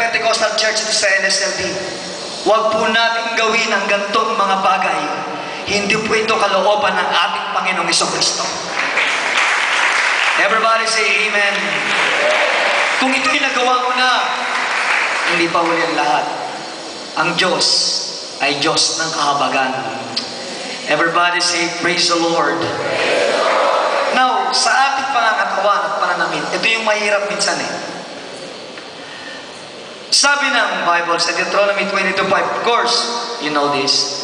Pentecostal Church ito sa NSLD. Huwag po natin gawin ang gantong mga bagay. Hindi po ito kalooban ng ating Panginoong Jesucristo. Everybody say amen. Kung ito'y nagawa mo na, hindi pa huli ang lahat. Ang Diyos ay Diyos ng kahabagan. Everybody say praise the Lord. Now, sa ating pangangatawan at pananamit, ito yung mahirap minsan eh. Sabi ng Bible sa Deuteronomy 22:5, of course, you know this.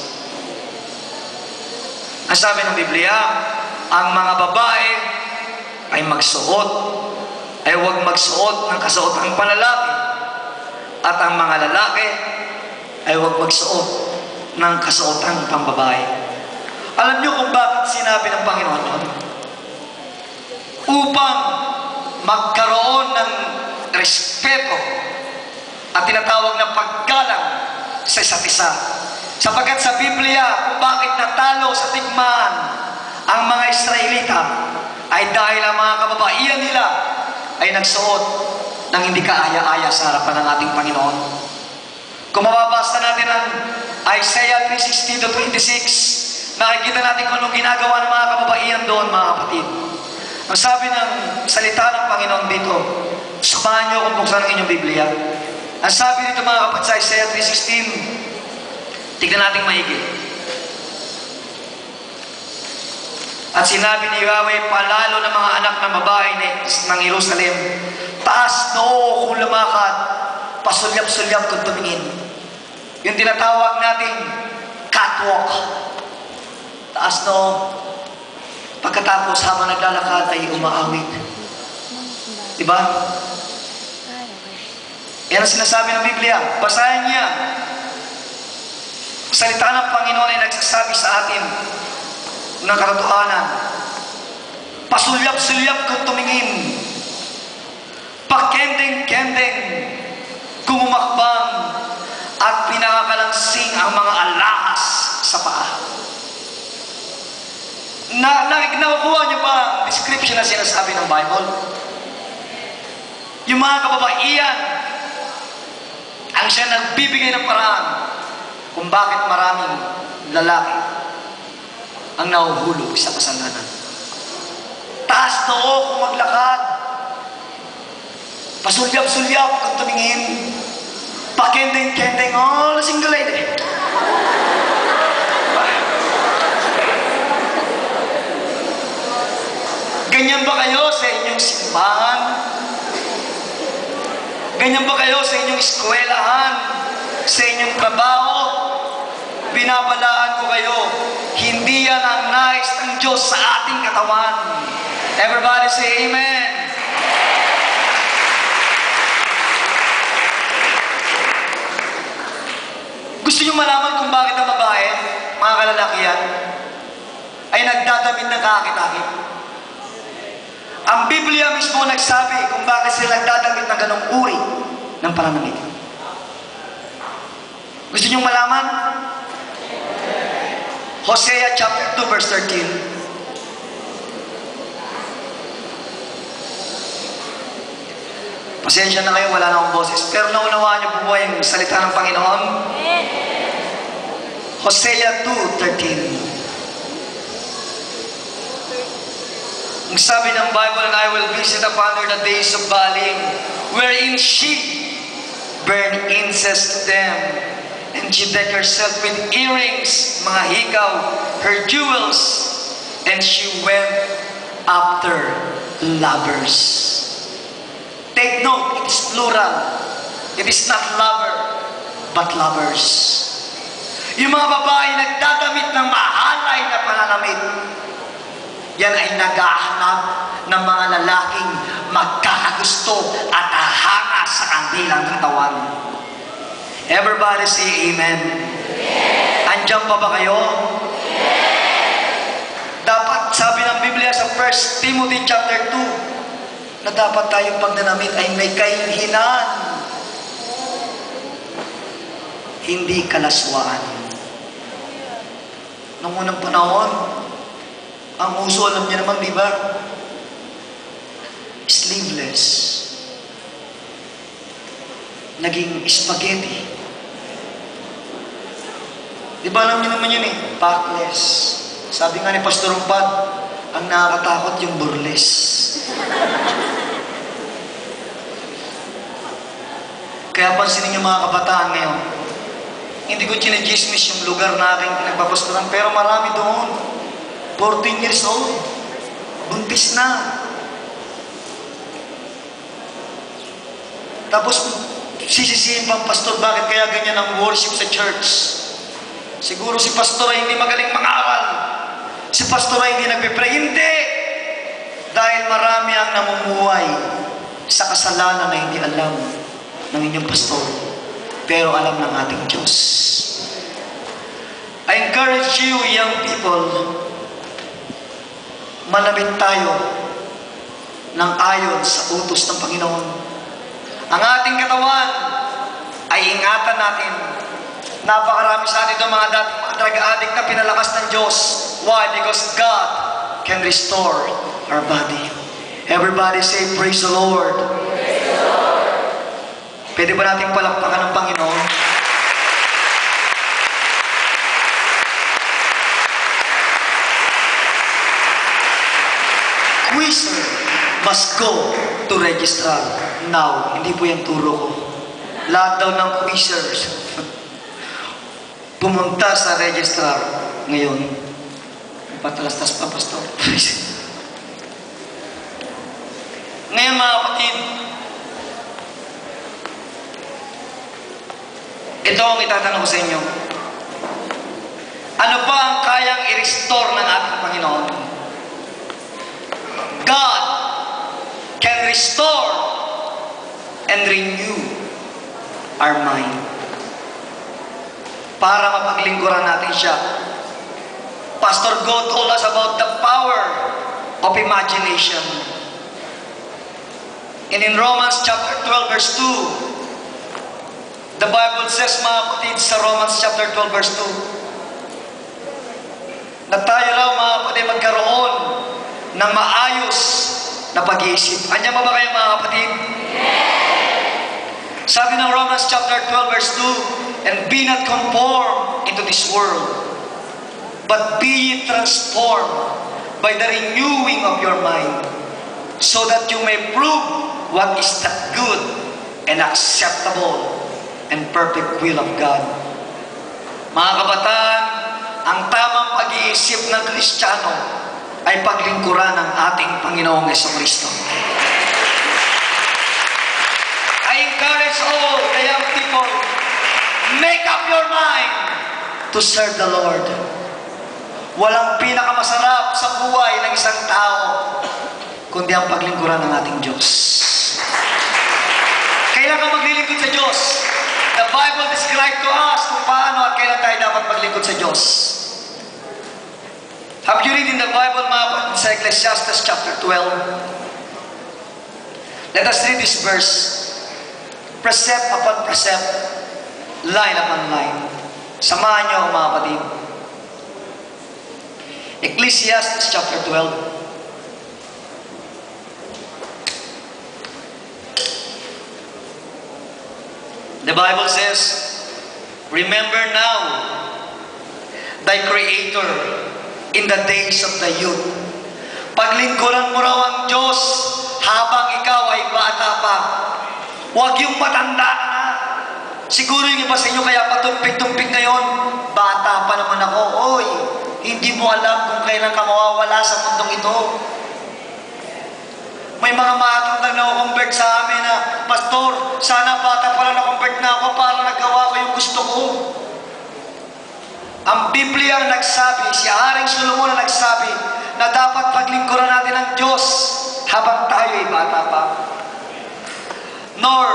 Ang sabi ng Biblia, ang mga babae ay magsuot, ay huwag magsuot ng kasuotang panlalaki, at ang mga lalaki ay huwag magsuot ng kasuotang pambabae. Alam niyo kung bakit sinabi ng Panginoon yun? Upang magkaroon ng respeto at tinatawag na paggalang sa isa't isa. Sapagkat sa Biblia, kung bakit natalo sa tigmaan ang mga Israelita, ay dahil ang mga kababaihan nila ay nagsuot ng hindi kaaya-aya sa harapan ng ating Panginoon. Kung mababasa natin ang Isaiah 3:16-26, nakikita natin kung anong ginagawa ng mga kababaihan doon, mga kapatid. Ang sabi ng salita ng Panginoon dito, samahan niyo kung buksan ang inyong Biblia. Ang sabi dito mga kapatid sa Isaiah 3:16, tignan natin maigi. At sinabi ni Yahweh, palalo ng mga anak ng babae ng Jerusalem, taas noo kung lumakad, pasulyap-sulyap kung tumingin. Yung tinatawag nating catwalk. Taas noo. Pagkatapos habang naglalakad ay umaawit. Diba? Yan ang sinasabi ng Biblia. Basahin niya. Salita ng Panginoon ay nagsasabi sa atin ng katotohanan. Pasulyap-sulyap kung tumingin. Pakending-kending kung umakbang at pinakakalansing ang mga alahas sa paa. Nakukuha niyo ba ang description na sinasabi ng Bible? Yung mga kababaihan ang siya nagbibigay ng paraan kung bakit maraming lalaki ang nahuhulog sa kasalanan. Taas noo kung maglakad, pasulyap-sulyap kung tumingin, pakending-kending, oh, lasing galay eh. Ganyan ba kayo sa inyong simbahan? Ganyan ba kayo sa inyong eskwelahan? Sa inyong trabaho? Binabalaan ko kayo, hindi yan ang nais ng Diyos sa ating katawan. Everybody say amen. Gusto niyo malaman kung bakit ang babae, mga kalalakihan, ay nagdadamit ng kakit-akit? Ang Biblia mismo nagsabi kung bakit sila nagdadamit ng ganong uri ng pananamit. Gusto niyong malaman? Hosea chapter 2 verse 13. Pasensya na kayo, wala na akong boses. Pero naunawaan niyo po ba yung salita ng Panginoon? Hosea 2:13. Ang sabi ng Bible, and I will visit upon her the days of Baalim, wherein she burned incense to them, and she decked herself with earrings, mga hikaw, her jewels, and she went after lovers. Take note, it is plural. It is not lover, but lovers. Yung mga babae nagdadamit ng mahalay na pananamit, yan ay naghahanap ng mga lalaking magkakagusto at ahanga sa kanilang katawan. Everybody say amen. Yes. Andiyan pa ba kayo? Yes. Dapat sabi ng Biblia sa 1 Timothy chapter 2 na dapat tayong pagnanamit ay may kahinaan, hindi kalaswaan. Noong unang panahon, ang uso, alam niya naman, di ba? Sleeveless. naging spaghetti. Di ba alam niyo naman yun eh? Backless. Sabi nga ni Pastor Umpad, ang nakakatakot yung burles. Kaya pansinin niyo mga kabataan ngayon, hindi ko chinechismis yung lugar na aking pinagpapastoran, pero marami doon. 14 years old. Buntis na. Tapos, sisisihin pang pastor, bakit kaya ganyan ang worship sa church? Siguro si pastor ay hindi magaling mangaral. Si pastor ay hindi nagpipray. Hindi! Dahil marami ang namumuhay sa kasalanan na hindi alam ng inyong pastor. Pero alam ng ating Diyos. I encourage you, young people, manamit tayo ng ayon sa utos ng Panginoon. Ang ating katawan ay ingatan natin. Napakarami sa atin mga dating mga drug addict na pinalakas ng Diyos. Why? Because God can restore our body. Everybody say, praise the Lord. Praise the Lord. Pwede ba natin palakpakan ng Panginoon? Quizzer must go to registrar now. Hindi po yan turo ko. Lahat daw ng quizzers pumunta sa registrar ngayon. Patalastas pa, pastor. Ngayon mga kapatid, ito ang itatanong ko sa inyo. Ano ba ang kayang i-restore ng ating Panginoon? God can restore and renew our mind. Para mapaglingkuran natin siya. Pastor God told us about the power of imagination. And in Romans chapter 12 verse 2, the Bible says, mga kapatid, sa Romans chapter 12 verse 2, na tayo raw mga kapatid magkaroon ng maayos na pag-iisip. Andiyan ba kayo mga kapatid? Yes! Sabi ng Romans chapter 12 verse 2, and be not conformed into this world, but be ye transformed by the renewing of your mind, so that you may prove what is the good and acceptable and perfect will of God. Mga kabataan, ang tamang pag-iisip ng Kristiyano ay paglingkuran ng ating Panginoong Jesucristo. I encourage all the young people, make up your mind to serve the Lord. Walang pinakamasarap sa buhay ng isang tao kundi ang paglingkuran ng ating Diyos. Kailan ka maglilingkod sa Diyos? The Bible describes to us kung paano at kailan tayo dapat maglingkod sa Diyos. Have you read in the Bible, mga sa Ecclesiastes chapter 12? Let us read this verse. Precept upon precept, line upon line. Samahan niyo, mga kapatid. Ecclesiastes chapter 12. The Bible says, remember now thy Creator in the days of the youth. Paglingkuran mo raw ang Diyos habang ikaw ay bata pa. Huwag yung matanda na. Siguro yung iba sa inyo kaya patumpik-tumpik ngayon, bata pa naman ako. Oy, hindi mo alam kung kailan ka mawawala sa mundong ito. May mga matatandang na-convert sa amin na, Pastor, sana bata pa lang na-convert na ako para nagawa ko yung gusto ko. Ang Biblia ang nagsabi, si Haring Solomon ang nagsabi, na dapat paglingkuran natin ang Diyos habang tayo ay bata pa. Nor,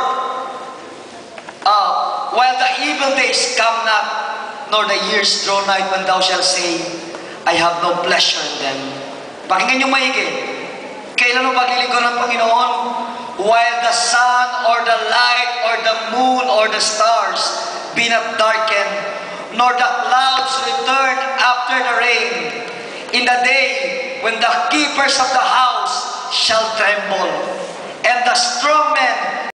while the evil days come not, nor the years draw nigh when thou shalt say, I have no pleasure in them. Pakinggan nyo maigi. Kailan mo paglilingkuran ng Panginoon? While the sun or the light or the moon or the stars be not darkened, nor the clouds return after the rain, in the day when the keepers of the house shall tremble, and the strong men